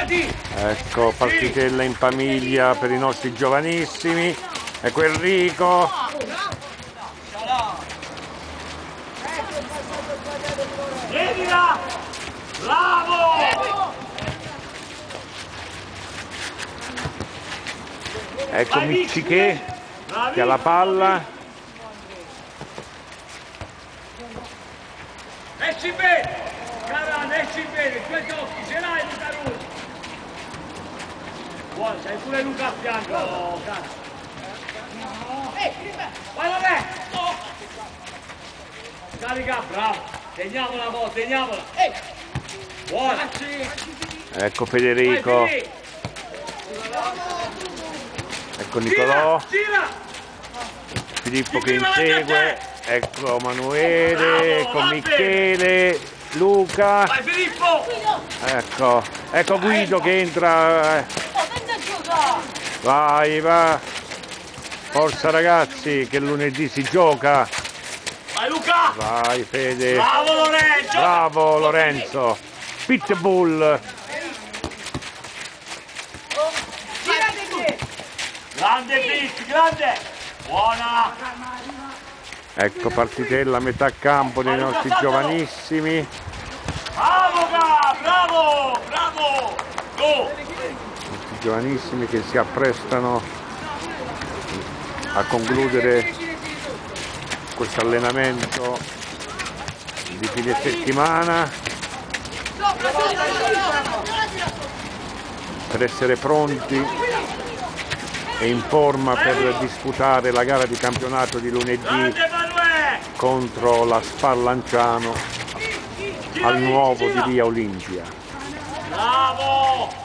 Ecco, partitella in famiglia per i nostri giovanissimi. Ecco Enrico. Vedila! Bravo! Ecco Micciche che ha la palla. Esci bene! Carano, esci bene! I tuoi occhi ce l'hai, Luca Russo! Buono, c'hai pure Luca a fianco, cara! Vai, vabbè! Carica, bravo! Teniamola, mo, teniamola! Buona! Ecco Federico. Ecco Nicolò. Filippo che insegue. Ecco Emanuele. Ecco Michele. Luca. Vai Filippo! Ecco Guido che entra. Vai, va. Forza ragazzi, che lunedì si gioca. Vai Luca! Vai Fede. Bravo Lorenzo! Bravo Lorenzo. Pitbull. Grande Pit, grande! Buona! Ecco partitella a metà campo dei nostri giovanissimi. Bravo Ga! Bravo! Bravo! Go! Questi giovanissimi che si apprestano a concludere questo allenamento di fine settimana per essere pronti e in forma per disputare la gara di campionato di lunedì contro la Spallanzano al nuovo di via Olimpia. Bravo!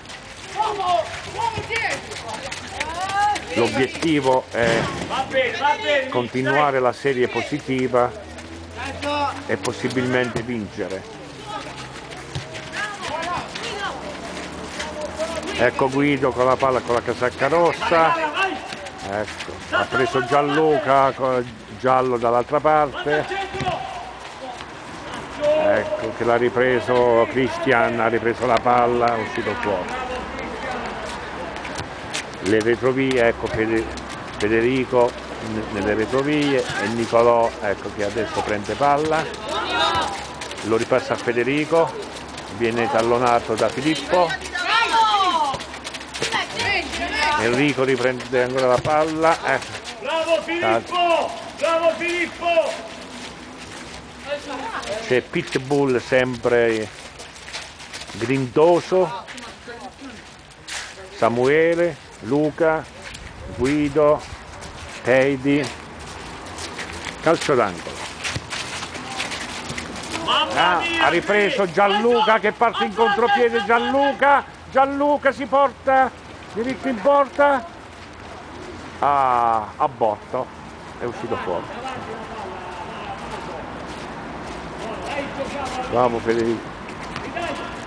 L'obiettivo è continuare la serie positiva e possibilmente vincere. Ecco Guido con la palla con la casacca rossa. Ecco, ha preso Gianluca, giallo dall'altra parte. Ecco che l'ha ripreso Cristian, ha ripreso la palla, è uscito fuori. Le retrovie, ecco Federico nelle retrovie e Nicolò, ecco che adesso prende palla, lo ripassa a Federico, viene tallonato da Filippo, Enrico riprende ancora la palla, Bravo Filippo! Bravo Filippo! c'è Pitbull sempre grintoso, Samuele, Luca, Guido, Heidi, calcio d'angolo. Ha ripreso Gianluca che parte in contropiede, Gianluca si porta diritto in porta, a botto, è uscito fuori. Bravo Federico.